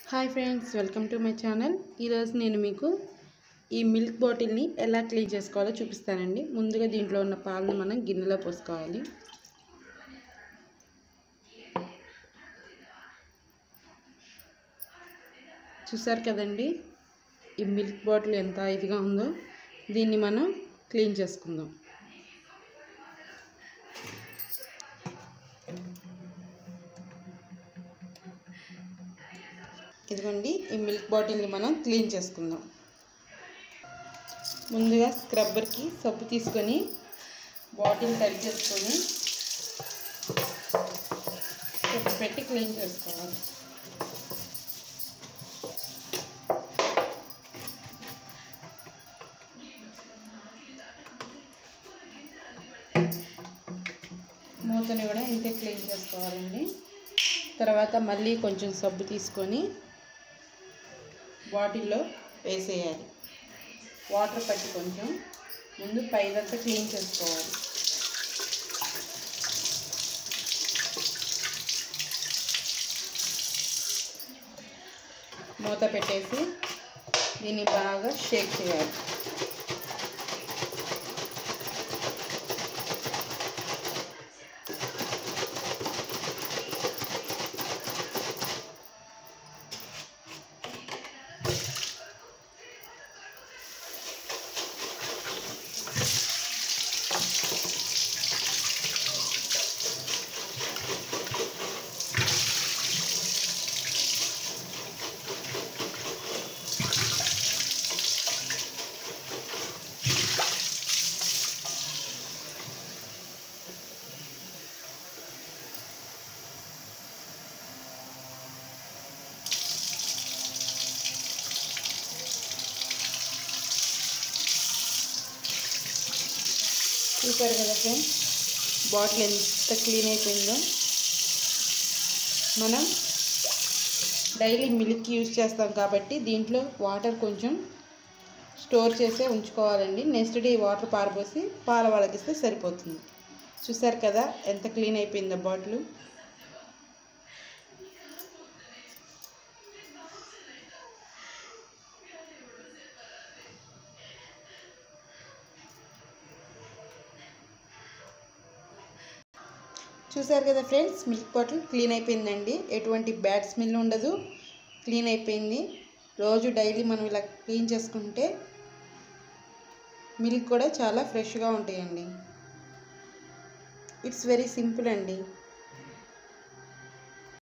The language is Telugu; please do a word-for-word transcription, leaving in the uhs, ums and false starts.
Hi friends, welcome to my channel. ఈరోజు నేను మీకు ఈ మిల్క్ బాటిల్ని ఎలా క్లీన్ చేసుకోవాలో చూపిస్తానండి. ముందుగా దీంట్లో ఉన్న పాలను మనం గిన్నెలో పోసుకోవాలి. చూసారు కదండి, ఈ మిల్క్ బాటిల్ ఎంత ఇదిగా ఉందో. దీన్ని మనం క్లీన్ చేసుకుందాం. ఇదిగోండి, ఈ మిల్క్ బాటిల్ని మనం క్లీన్ చేసుకుందాం. ముందుగా స్క్రబ్బర్కి సబ్బు తీసుకొని బాటిల్ తడి చేసుకొని సబ్బు పెట్టి క్లీన్ చేసుకోవాలి. మూతని కూడా ఇంతే క్లీన్ చేసుకోవాలండి. తర్వాత మళ్ళీ కొంచెం సబ్బు తీసుకొని బాటిల్లో వేసేయాలి. వాటర్ పట్టి కొంచెం ముందు పైదంతా క్లీన్ చేసుకోవాలి. మూత పెట్టేసి దీన్ని బాగా షేక్ చేయాలి. చూసారు కదా ఫ్రెండ్స్, బాటిల్ ఎంత క్లీన్ అయిపోయిందో. మనం డైలీ మిల్క్ యూజ్ చేస్తాం కాబట్టి దీంట్లో వాటర్ కొంచెం స్టోర్ చేసే ఉంచుకోవాలండి. నెక్స్ట్ డే వాటర్ పారబోసి పాల వాళ్ళకిస్తే సరిపోతుంది. చూసారు కదా ఎంత క్లీన్ అయిపోయిందో బాటిల్. చూసారు కదా ఫ్రెండ్స్, మిల్క్ బాటిల్ క్లీన్ అయిపోయిందండి. ఎటువంటి బ్యాడ్ స్మెల్ ఉండదు, క్లీన్ అయిపోయింది. రోజు డైలీ మనం ఇలా క్లీన్ చేసుకుంటే మిల్క్ కూడా చాలా ఫ్రెష్గా ఉంటాయండి. ఇట్స్ వెరీ సింపుల్ అండి.